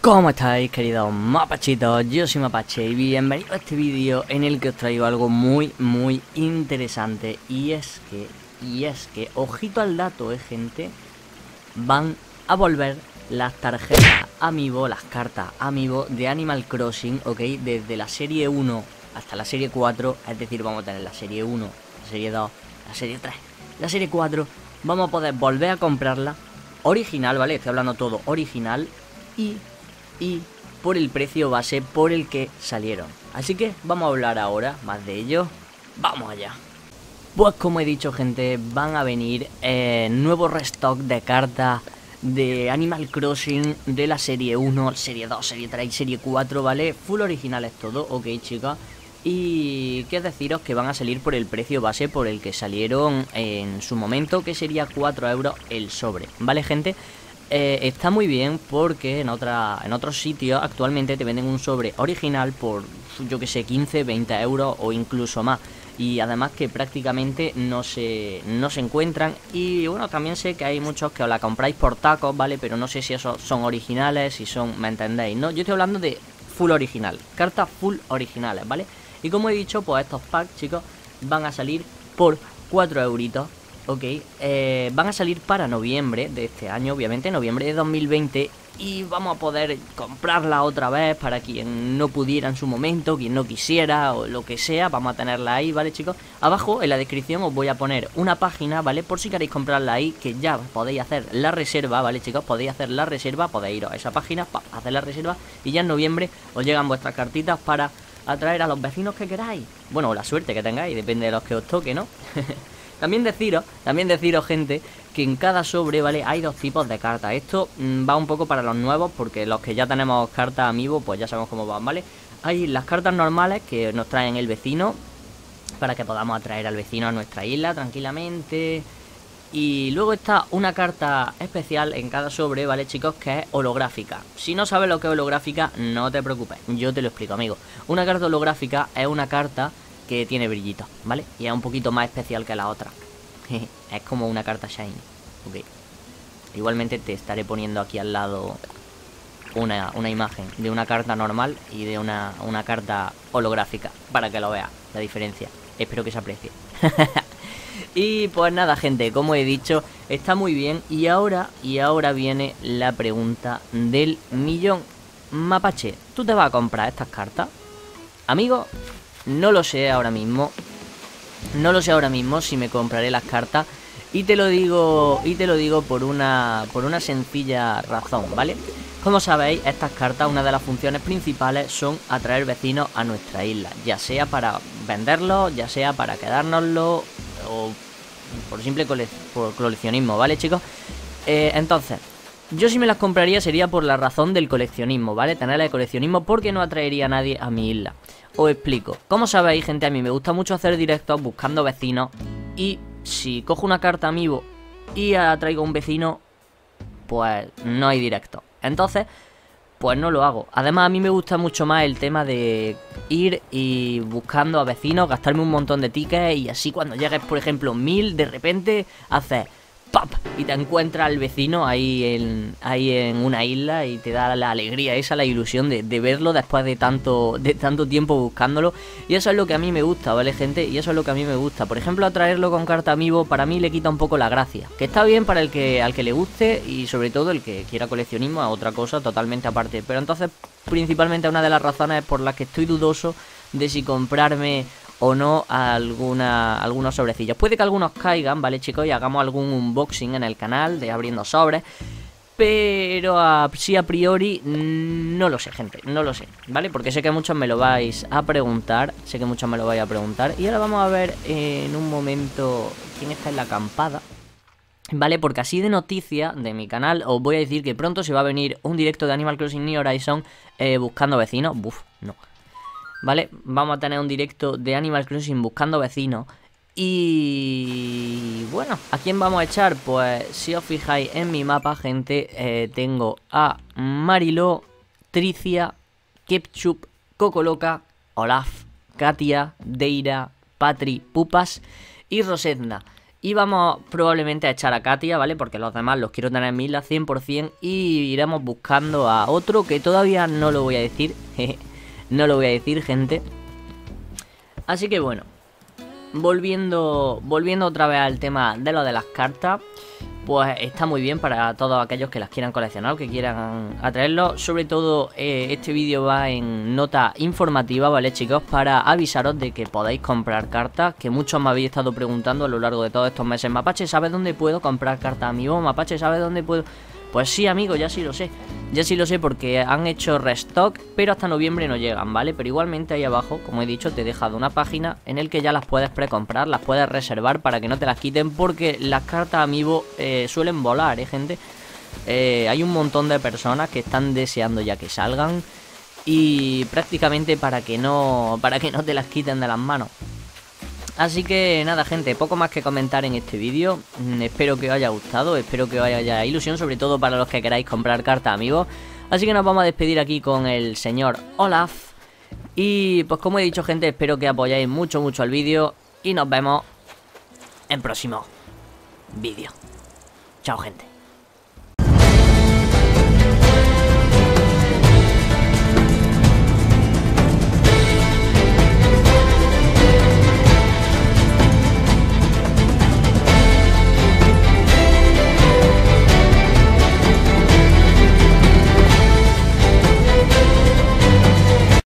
¿Cómo estáis, queridos mapachitos? Yo soy Mapache y bienvenido a este vídeo en el que os traigo algo muy interesante. Y es que, ojito al dato, gente, van a volver las tarjetas Amiibo, las cartas Amiibo de Animal Crossing, ¿ok? Desde la serie 1 hasta la serie 4, es decir, vamos a tener la serie 1, la serie 2, la serie 3, la serie 4, vamos a poder volver a comprarla original, ¿vale? Estoy hablando todo original y por el precio base por el que salieron. Así que vamos a hablar ahora más de ello. ¡Vamos allá! Pues como he dicho, gente, van a venir nuevos restock de cartas de Animal Crossing de la serie 1, serie 2, serie 3 y serie 4, ¿vale? Full originales todo, ok, chicas. Y qué deciros que van a salir por el precio base por el que salieron en su momento, que sería 4 euros el sobre, ¿vale, gente? Está muy bien porque en otros sitios actualmente te venden un sobre original por, yo que sé, 15, 20 euros o incluso más. Y además que prácticamente no se encuentran. Y bueno, también sé que hay muchos que os la compráis por tacos, ¿vale? Pero no sé si esos son originales, si son, ¿me entendéis? No, yo estoy hablando de full original, cartas full originales, ¿vale? Y como he dicho, pues estos packs, chicos, van a salir por 4 euritos. Ok, van a salir para noviembre de este año, obviamente, noviembre de 2020. Y vamos a poder comprarla otra vez para quien no pudiera en su momento, quien no quisiera o lo que sea. Vamos a tenerla ahí, ¿vale, chicos? Abajo en la descripción os voy a poner una página, ¿vale? Por si queréis comprarla ahí, que ya podéis hacer la reserva, ¿vale, chicos? Podéis hacer la reserva, podéis ir a esa página para hacer la reserva. Y ya en noviembre os llegan vuestras cartitas para atraer a los vecinos que queráis. Bueno, la suerte que tengáis, depende de los que os toque, ¿no? También deciros, gente, que en cada sobre, ¿vale? Hay dos tipos de cartas. Esto va un poco para los nuevos, porque los que ya tenemos cartas Amiibo, pues ya sabemos cómo van, ¿vale? Hay las cartas normales que nos traen el vecino, para que podamos atraer al vecino a nuestra isla tranquilamente. Y luego está una carta especial en cada sobre, ¿vale, chicos? Que es holográfica. Si no sabes lo que es holográfica, no te preocupes, yo te lo explico, amigo. Una carta holográfica es una carta que tiene brillitos, ¿vale? Y es un poquito más especial que la otra. Es como una carta shiny, ok. Igualmente te estaré poniendo aquí al lado una imagen de una carta normal y de una carta holográfica, para que lo veas, la diferencia. Espero que se aprecie. Y pues nada, gente, como he dicho, está muy bien. Y ahora viene la pregunta del millón. Mapache, ¿tú te vas a comprar estas cartas? Amigo, no lo sé ahora mismo. No lo sé ahora mismo si me compraré las cartas. Y te lo digo por una sencilla razón, ¿vale? Como sabéis, estas cartas, una de las funciones principales son atraer vecinos a nuestra isla. Ya sea para venderlos, ya sea para quedárnoslo, o por simple coleccionismo, ¿vale, chicos? Entonces, yo si me las compraría sería por la razón del coleccionismo, ¿vale? Tenerla de coleccionismo, porque no atraería a nadie a mi isla. Os explico. Como sabéis, gente, a mí me gusta mucho hacer directos buscando vecinos. Y si cojo una carta Amiibo y atraigo a un vecino, pues no hay directo. Entonces, pues no lo hago. Además, a mí me gusta mucho más el tema de ir y buscando a vecinos, gastarme un montón de tickets y así cuando llegues, por ejemplo, 1000, de repente haces ¡pap! Y te encuentras al vecino ahí en una isla y te da la alegría esa, la ilusión de verlo después de tanto tiempo buscándolo. Y eso es lo que a mí me gusta, ¿vale, gente? Y eso es lo que a mí me gusta. Por ejemplo, atraerlo con carta Amiibo para mí le quita un poco la gracia. Que está bien para al que le guste y sobre todo el que quiera coleccionismo a otra cosa totalmente aparte. Pero entonces, principalmente una de las razones por las que estoy dudoso de si comprarme o no algunos sobrecillos. Puede que algunos caigan, ¿vale, chicos? Y hagamos algún unboxing en el canal de abriendo sobres. Pero sí, a priori no lo sé, gente, no lo sé, ¿vale? Porque sé que muchos me lo vais a preguntar. Y ahora vamos a ver en un momento quién está en la acampada, ¿vale? Porque así de noticia de mi canal os voy a decir que pronto se va a venir un directo de Animal Crossing New Horizons buscando vecinos. Buf, no. ¿Vale? Vamos a tener un directo de Animal Crossing buscando vecinos. Y bueno, ¿a quién vamos a echar? Pues si os fijáis en mi mapa, gente, tengo a Mariló, Tricia, Ketchup, Cocoloca, Olaf, Katia, Deira, Patri, Pupas y Rosetna. Y vamos probablemente a echar a Katia, ¿vale? Porque los demás los quiero tener en mi isla 100%. Y iremos buscando a otro que todavía no lo voy a decir. No lo voy a decir, gente. Así que bueno, volviendo otra vez al tema de lo de las cartas, pues está muy bien para todos aquellos que las quieran coleccionar o que quieran atraerlo. Sobre todo este vídeo va en nota informativa, ¿vale, chicos? Para avisaros de que podéis comprar cartas, que muchos me habéis estado preguntando a lo largo de todos estos meses. Mapache, ¿sabes dónde puedo comprar cartas, amigo? Mapache, ¿sabes dónde puedo...? Pues sí, amigo, ya sí lo sé. Ya sí lo sé porque han hecho restock, pero hasta noviembre no llegan, ¿vale? Pero igualmente ahí abajo, como he dicho, te he dejado una página en el que ya las puedes precomprar, las puedes reservar para que no te las quiten, porque las cartas amiibo suelen volar, gente. Hay un montón de personas que están deseando ya que salgan y prácticamente para que no te las quiten de las manos. Así que nada, gente, poco más que comentar en este vídeo. Espero que os haya gustado, espero que os haya ilusión, sobre todo para los que queráis comprar cartas, amigos. Así que nos vamos a despedir aquí con el señor Olaf. Y pues como he dicho, gente, espero que apoyáis mucho el vídeo. Y nos vemos en próximo vídeo. Chao, gente.